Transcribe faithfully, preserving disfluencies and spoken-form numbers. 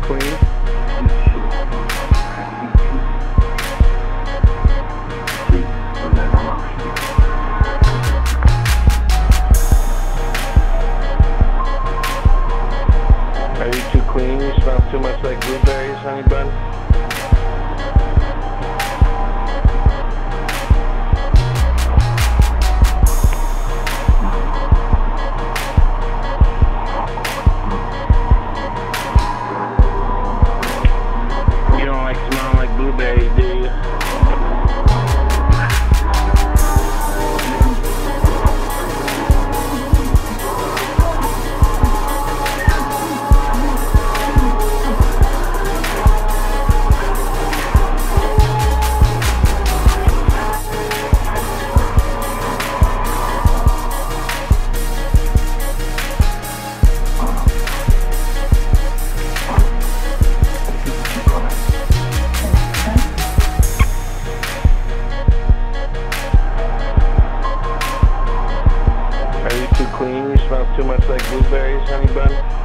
clean? Are you too clean? You smell too much like blueberries, Hunny Bun? You don't like smelling like blueberries, do you? Are you too clean? You smell too much like blueberries, Hunny Bun?